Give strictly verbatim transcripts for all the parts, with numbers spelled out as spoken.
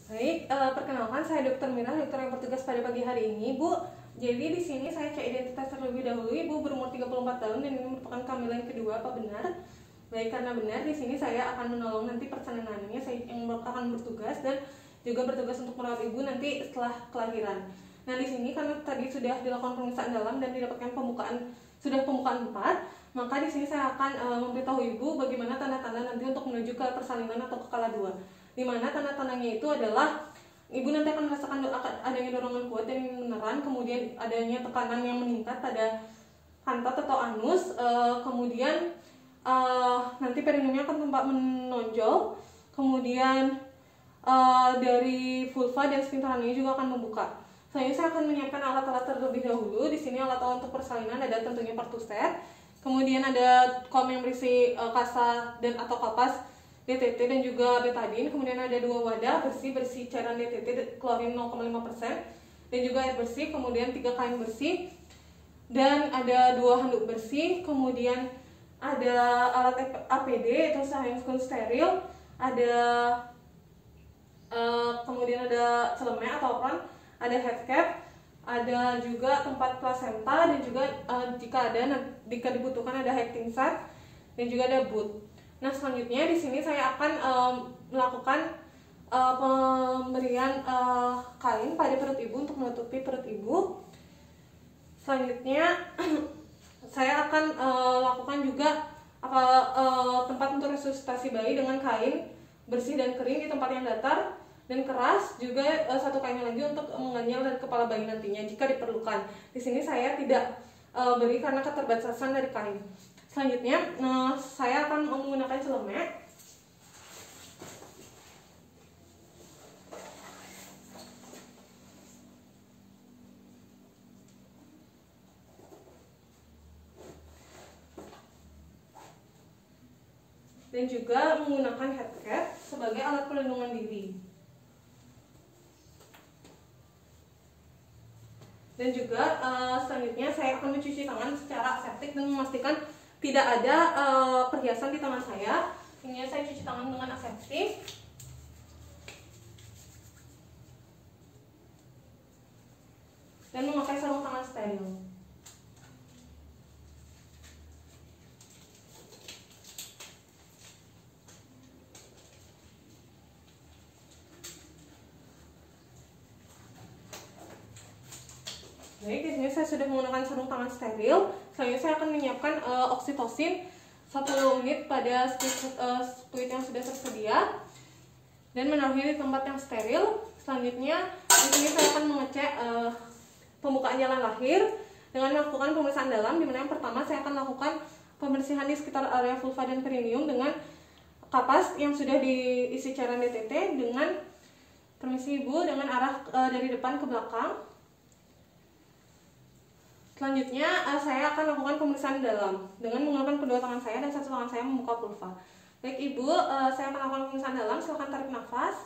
Baik, uh, perkenalkan saya Dokter Mira, dokter yang bertugas pada pagi hari ini, Bu. Jadi di sini saya cek identitas terlebih dahulu. Ibu berumur tiga puluh empat tahun dan ini merupakan kehamilan kedua, apa benar? Baik, karena benar, di sini saya akan menolong nanti persalinannya, saya yang akan bertugas dan juga bertugas untuk merawat ibu nanti setelah kelahiran. Nah, di sini karena tadi sudah dilakukan pemeriksaan dalam dan didapatkan pembukaan sudah pembukaan empat, maka di sini saya akan uh, memberitahu ibu bagaimana tanda-tanda nanti untuk menuju ke persalinan atau ke kala dua. Di mana tanda-tandanya itu adalah ibu nanti akan merasakan adanya dorongan kuat dan meneran, kemudian adanya tekanan yang meningkat pada pantat atau anus, uh, kemudian uh, nanti perineumnya akan tampak menonjol, kemudian uh, dari vulva dan sphincterannya juga akan membuka. Selanjutnya saya akan menyiapkan alat-alat terlebih dahulu. Di sini alat-alat untuk persalinan ada tentunya pertusset, kemudian ada kom yang berisi uh, kasa dan atau kapas D T T dan juga betadine, kemudian ada dua wadah bersih bersih cairan D T T klorin nol koma lima persen dan juga air bersih, kemudian tiga kain bersih dan ada dua handuk bersih, kemudian ada alat A P D itu handphone steril, ada uh, kemudian ada celemek atau apron, ada head cap, ada juga tempat plasenta dan juga uh, jika ada jika dibutuhkan ada hecting set dan juga ada boot. Nah, selanjutnya di sini saya akan um, melakukan uh, pemberian uh, kain pada perut ibu untuk menutupi perut ibu. Selanjutnya saya akan uh, lakukan juga apa uh, tempat untuk resusitasi bayi dengan kain bersih dan kering di tempat yang datar dan keras, juga uh, satu kain lagi untuk menganyam dari kepala bayi nantinya jika diperlukan. Di sini saya tidak uh, beri karena keterbatasan dari kain. Selanjutnya, nah, saya akan menggunakan celemek. Dan juga menggunakan head cap sebagai alat pelindungan diri. Dan juga uh, selanjutnya saya akan mencuci tangan secara aseptik dan memastikan tidak ada uh, perhiasan di tangan saya. Ini saya cuci tangan dengan aseptik. Dan memakai sarung tangan steril. Baik, di sini saya sudah menggunakan sarung tangan steril. Selanjutnya saya akan menyiapkan uh, oksitosin satu unit pada squid, uh, squid yang sudah tersedia dan menaruhnya di tempat yang steril. Selanjutnya di sini saya akan mengecek uh, pembukaan jalan lahir dengan melakukan pemeriksaan dalam, di mana yang pertama saya akan lakukan pembersihan di sekitar area vulva dan perineum dengan kapas yang sudah diisi cairan D T T dengan permisi ibu dengan arah uh, dari depan ke belakang. Selanjutnya uh, saya akan lakukan pemeriksaan dalam dengan menggunakan kedua tangan saya dan satu tangan saya membuka vulva. Baik ibu, uh, saya akan lakukan pemeriksaan dalam. Silakan tarik nafas.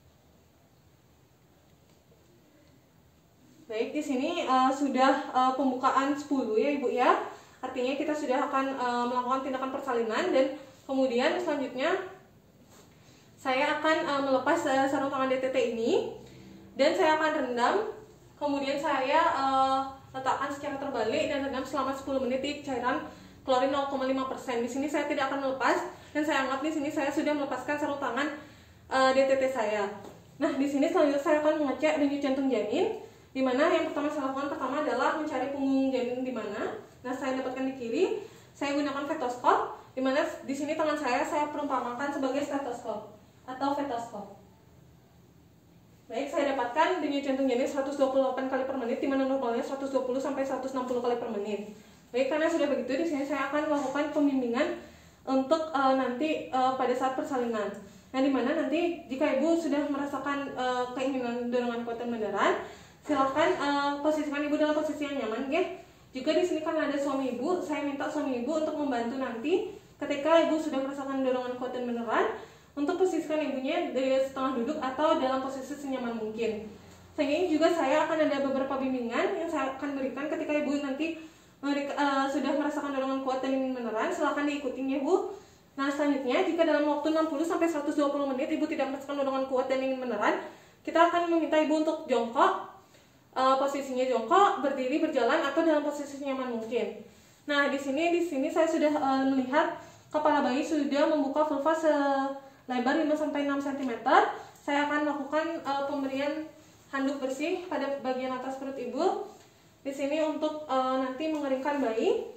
Baik, di sini uh, sudah uh, pembukaan sepuluh ya ibu ya. Artinya kita sudah akan uh, melakukan tindakan persalinan dan kemudian selanjutnya saya akan uh, melepas uh, sarung tangan D T T ini dan saya akan rendam. Kemudian saya uh, letakkan secara terbalik dan rendam selama sepuluh menit di cairan klorin nol koma lima persen. Di sini saya tidak akan melepas dan saya anggap di sini saya sudah melepaskan sarung tangan uh, D T T saya. Nah, di sini selanjutnya saya akan mengecek denyut jantung janin, di mana yang pertama saya lakukan pertama adalah mencari punggung janin di mana. Nah, saya dapatkan di kiri. Saya gunakan stetoskop, di mana di sini tangan saya saya perumpamakan sebagai stetoskop atau stetoskop. Baik, saya dapatkan denyut jantung janin seratus dua puluh delapan kali per menit, di mana normalnya seratus dua puluh sampai seratus enam puluh kali per menit. Baik, karena sudah begitu, di sini saya akan melakukan pembimbingan untuk uh, nanti uh, pada saat persalinan. Nah, di mana nanti jika ibu sudah merasakan uh, keinginan dorongan kuat dan mendarat, silakan uh, posisikan ibu dalam posisi yang nyaman, ya. Jika di sini kan ada suami ibu, saya minta suami ibu untuk membantu nanti ketika ibu sudah merasakan dorongan kuat dan mendarat, untuk posisikan ibunya di setengah duduk atau dalam posisi senyaman mungkin. Sehingga juga saya akan ada beberapa bimbingan yang saya akan berikan ketika ibu nanti uh, sudah merasakan dorongan kuat dan ingin meneran. Silahkan diikuti ya Bu. Nah, selanjutnya jika dalam waktu enam puluh sampai seratus dua puluh menit ibu tidak merasakan dorongan kuat dan ingin meneran, kita akan meminta ibu untuk jongkok, uh, posisinya jongkok, berdiri, berjalan, atau dalam posisi nyaman mungkin. Nah, di sini di sini saya sudah uh, melihat kepala bayi sudah membuka vulva selebar lima sampai enam sentimeter. Saya akan lakukan uh, pemberian handuk bersih pada bagian atas perut ibu. Di sini untuk uh, nanti mengeringkan bayi.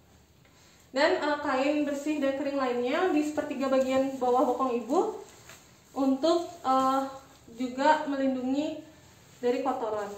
Dan uh, kain bersih dan kering lainnya di sepertiga bagian bawah bokong ibu untuk uh, juga melindungi dari kotoran.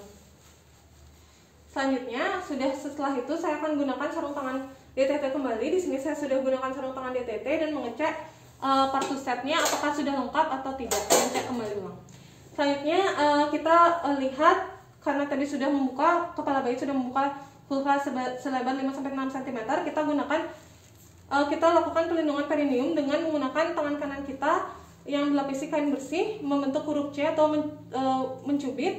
Selanjutnya, sudah setelah itu saya akan gunakan sarung tangan D T T kembali. Di sini saya sudah gunakan sarung tangan D T T dan mengecek uh, partusetnya apakah sudah lengkap atau tidak. Mengecek kembali ulang. Selanjutnya uh, kita uh, lihat, karena tadi sudah membuka, kepala bayi sudah membuka vulva selebar lima sampai enam sentimeter, kita gunakan uh, kita lakukan pelindungan perineum dengan menggunakan tangan kanan kita yang dilapisi kain bersih membentuk huruf C atau men, uh, mencubit,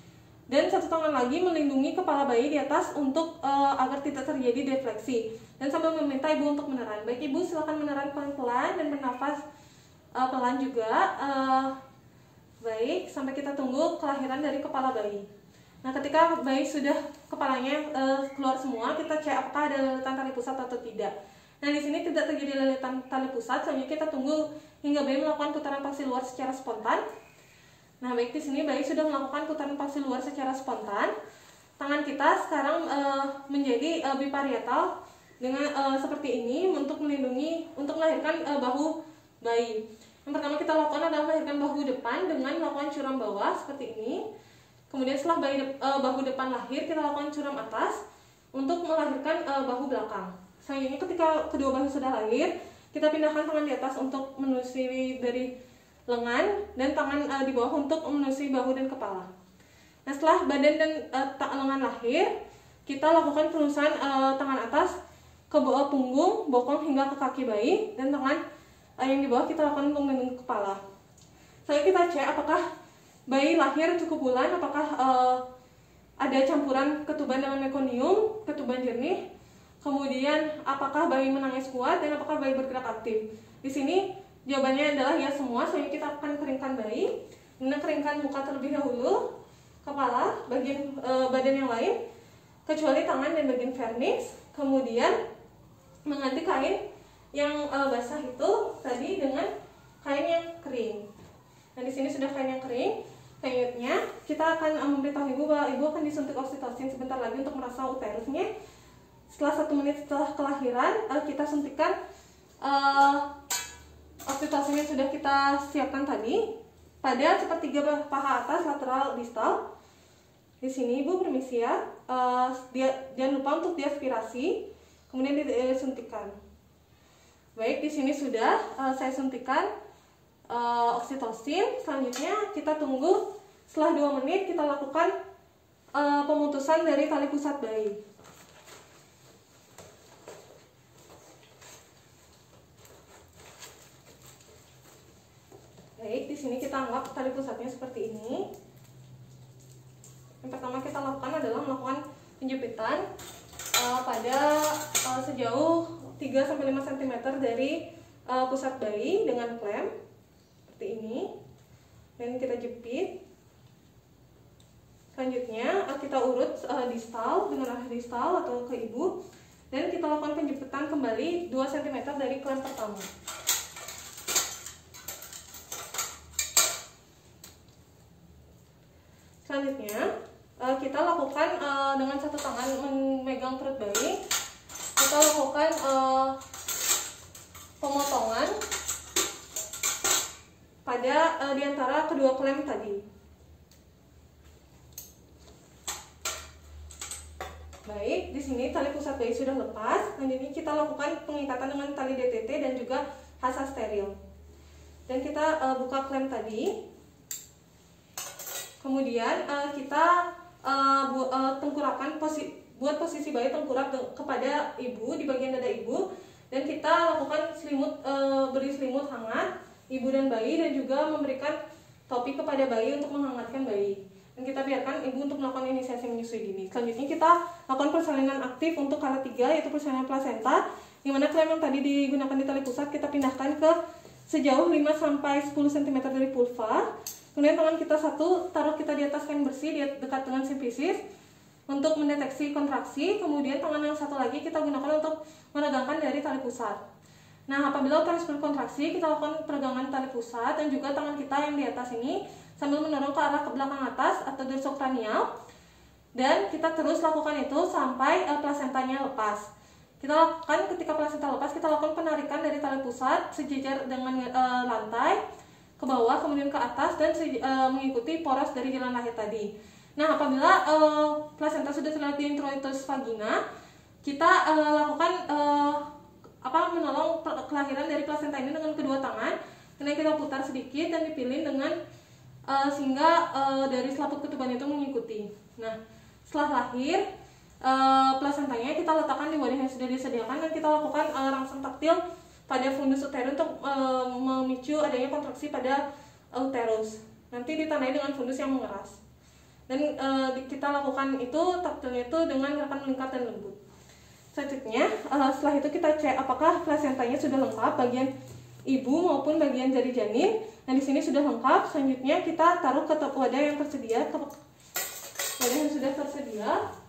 dan satu tangan lagi melindungi kepala bayi di atas untuk uh, agar tidak terjadi defleksi, dan sambil meminta ibu untuk meneran. Baik ibu, silakan meneran pelan-pelan dan bernafas uh, pelan juga. Uh, baik, sampai kita tunggu kelahiran dari kepala bayi. Nah, ketika bayi sudah kepalanya e, keluar semua, kita cek apakah ada lilitan tali pusat atau tidak. Nah, di sini tidak terjadi lilitan tali pusat, selanjutnya kita tunggu hingga bayi melakukan putaran pasti luar secara spontan. Nah, baik, di sini bayi sudah melakukan putaran pasti luar secara spontan. Tangan kita sekarang e, menjadi e, biparietal dengan e, seperti ini untuk melindungi, untuk melahirkan e, bahu bayi. Yang pertama kita lakukan adalah melahirkan bahu depan dengan melakukan curam bawah seperti ini. Kemudian setelah bayi de, uh, bahu depan lahir, kita lakukan curam atas untuk melahirkan uh, bahu belakang. Selanjutnya ketika kedua bayi sudah lahir, kita pindahkan tangan di atas untuk menusuri dari lengan dan tangan uh, di bawah untuk menusuri bahu dan kepala. Nah, setelah badan dan uh, lengan lahir, kita lakukan penusuran uh, tangan atas ke bawah punggung, bokong hingga ke kaki bayi, dan tangan uh, yang di bawah kita lakukan untuk melindungi kepala. Selanjutnya kita cek apakah bayi lahir cukup bulan, apakah uh, ada campuran ketuban dengan mekonium, ketuban jernih, kemudian apakah bayi menangis kuat, dan apakah bayi bergerak aktif. Di sini jawabannya adalah ya semua. Selanjutnya kita akan keringkan bayi. Dengan keringkan muka terlebih dahulu, kepala, bagian uh, badan yang lain, kecuali tangan dan bagian vernix. Kemudian mengganti kain yang uh, basah itu tadi dengan kain yang kering. Nah, di sini sudah kain yang kering. Selanjutnya kita akan uh, memberitahu ibu bahwa ibu akan disuntik oksitosin sebentar lagi untuk merangsang uterusnya. Setelah satu menit setelah kelahiran, uh, kita suntikan uh, oksitosin yang sudah kita siapkan tadi pada sepertiga paha atas lateral distal. Di sini ibu permisi ya, uh, dia, jangan lupa untuk diaspirasi, kemudian disuntikan. Baik, di sini sudah uh, saya suntikan Uh, oksitosin. Selanjutnya kita tunggu setelah dua menit kita lakukan uh, pemutusan dari tali pusat bayi. Baik, di sini kita anggap tali pusatnya seperti ini. Yang pertama kita lakukan adalah melakukan penjepitan uh, pada uh, sejauh tiga sampai lima sentimeter dari uh, pusat bayi dengan klem seperti ini, dan kita jepit. Selanjutnya kita urut uh, distal dengan arah distal atau ke ibu, dan kita lakukan penjepitan kembali dua sentimeter dari klem pertama. Selanjutnya uh, kita lakukan uh, dengan satu tangan memegang perut bayi, kita lakukan uh, pemotongan pada uh, diantara kedua klem tadi. Baik, di sini tali pusat bayi sudah lepas. Selanjutnya kita lakukan pengikatan dengan tali D T T dan juga hasa steril. Dan kita uh, buka klem tadi. Kemudian uh, kita uh, bu uh, tengkurakan posi buat posisi bayi tengkurap kepada ibu di bagian dada ibu, dan kita lakukan selimut uh, beri selimut hangat ibu dan bayi, dan juga memberikan topi kepada bayi untuk menghangatkan bayi. Dan kita biarkan ibu untuk melakukan inisiasi menyusui dini. Selanjutnya kita lakukan persalinan aktif untuk kala tiga, yaitu persalinan plasenta, di mana klem yang tadi digunakan di tali pusat kita pindahkan ke sejauh lima sampai sepuluh sentimeter dari vulva. Kemudian tangan kita satu taruh kita di atas kain bersih di dekat dengan simfisis untuk mendeteksi kontraksi. Kemudian tangan yang satu lagi kita gunakan untuk meregangkan dari tali pusat. Nah, apabila uterus berkontraksi, kita lakukan peregangan tali pusat dan juga tangan kita yang di atas ini sambil mendorong ke arah ke belakang atas atau dorsokranial. Dan kita terus lakukan itu sampai uh, plasentanya lepas. Kita lakukan ketika plasenta lepas, kita lakukan penarikan dari tali pusat sejajar dengan uh, lantai ke bawah, kemudian ke atas dan uh, mengikuti poros dari jalan lahir tadi. Nah, apabila uh, plasenta sudah terlihat di introitus vagina, kita uh, lakukan uh, apa menolong kelahiran dari plasenta ini dengan kedua tangan. Kemudian kita putar sedikit dan dipilih dengan uh, sehingga uh, dari selaput ketuban itu mengikuti. Nah, setelah lahir, uh, plasentanya kita letakkan di wadah yang sudah disediakan dan kita lakukan uh, rangsang taktil pada fundus uterus untuk uh, memicu adanya kontraksi pada uterus. Nanti ditandai dengan fundus yang mengeras. Dan uh, kita lakukan itu taktilnya itu dengan gerakan meningkat dan lembut. Selanjutnya, uh, setelah itu kita cek apakah plasentanya sudah lengkap bagian ibu maupun bagian dari janin. Nah, di sini sudah lengkap. Selanjutnya kita taruh ke wadah yang tersedia ke wadah yang sudah tersedia.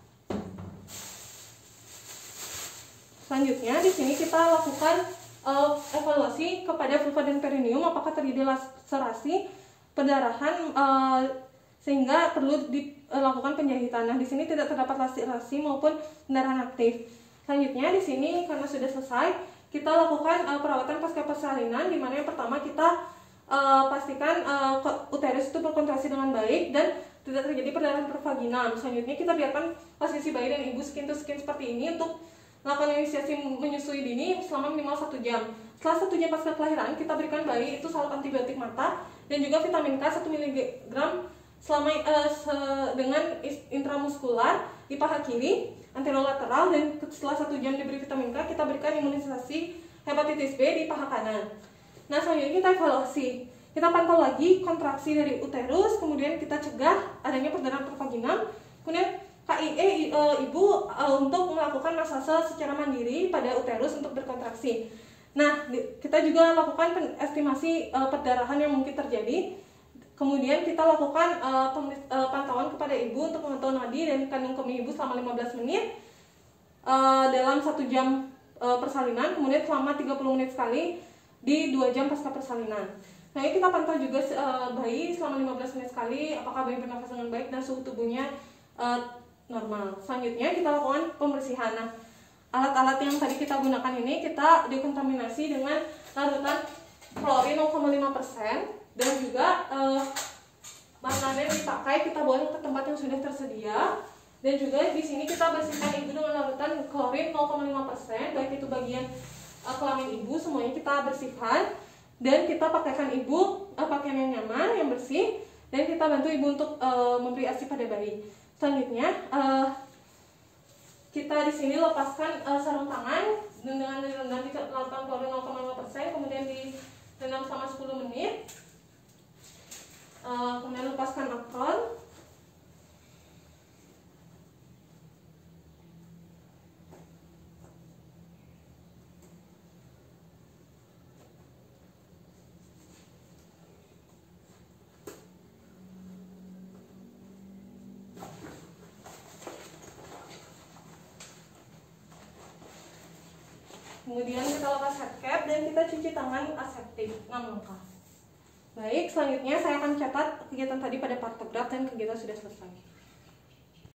Selanjutnya di sini kita lakukan uh, evaluasi kepada vulva dan perineum apakah terjadi laserasi, perdarahan uh, sehingga perlu dilakukan penjahitan. Nah, di sini tidak terdapat laserasi maupun pendarahan aktif. Selanjutnya di sini karena sudah selesai, kita lakukan uh, perawatan pasca persalinan, di mana yang pertama kita uh, pastikan uh, uterus itu berkontraksi dengan baik dan tidak terjadi perdarahan pervaginal. Selanjutnya kita biarkan posisi bayi dan ibu skin to skin seperti ini untuk melakukan inisiasi menyusui dini selama minimal satu jam. Setelah satu jam pasca kelahiran, kita berikan bayi itu salep antibiotik mata dan juga vitamin K satu miligram selama uh, se dengan intramuskular di paha kiri anterolateral, dan setelah satu jam diberi vitamin K, kita berikan imunisasi hepatitis B di paha kanan. Nah, selanjutnya kita evaluasi. Kita pantau lagi kontraksi dari uterus, kemudian kita cegah adanya perdarahan pervaginal, kemudian K I E e, ibu e, untuk melakukan massase secara mandiri pada uterus untuk berkontraksi. Nah, kita juga lakukan estimasi e, perdarahan yang mungkin terjadi. Kemudian kita lakukan e, e, pantauan kepada ibu untuk memantau nadi dan kandung kemih ibu selama lima belas menit e, dalam satu jam e, persalinan, kemudian selama tiga puluh menit sekali di dua jam pasca persalinan. Nah, ini kita pantau juga uh, bayi selama lima belas menit sekali apakah bayi bernafas dengan baik dan suhu tubuhnya uh, normal. Selanjutnya kita lakukan pembersihan. Nah, alat-alat yang tadi kita gunakan ini kita dekontaminasi dengan larutan klorin nol koma lima persen dan juga uh, makanan yang dipakai kita bawa ke tempat yang sudah tersedia, dan juga di sini kita bersihkan ibu dengan larutan klorin nol koma lima persen, baik itu bagian uh, kelamin ibu semuanya kita bersihkan. Dan kita pakaikan ibu uh, pakaian yang nyaman, yang bersih, dan kita bantu ibu untuk uh, memberi ASI pada bayi. Selanjutnya uh, kita di sini lepaskan uh, sarung tangan dengan direndam di larutan klorin nol koma lima persen, kemudian direndam selama sepuluh menit. Uh, kemudian lepaskan apron. Kemudian kita lepas head cap dan kita cuci tangan aseptik enam langkah. Baik, selanjutnya saya akan catat kegiatan tadi pada partograf dan kegiatan sudah selesai.